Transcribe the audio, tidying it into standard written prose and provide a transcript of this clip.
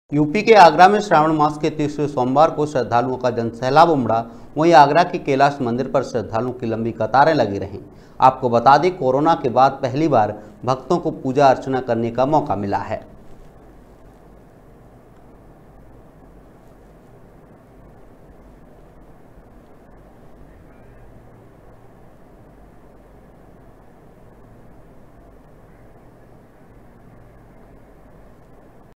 UP के आगरा में श्रावण मास के तीसरे सोमवार को श्रद्धालुओं का जनसैलाब उमड़ा। वहीं आगरा के कैलाश मंदिर पर श्रद्धालुओं की लंबी कतारें लगी रहीं। आपको बता दें, कोरोना के बाद पहली बार भक्तों को पूजा अर्चना करने का मौका मिला है।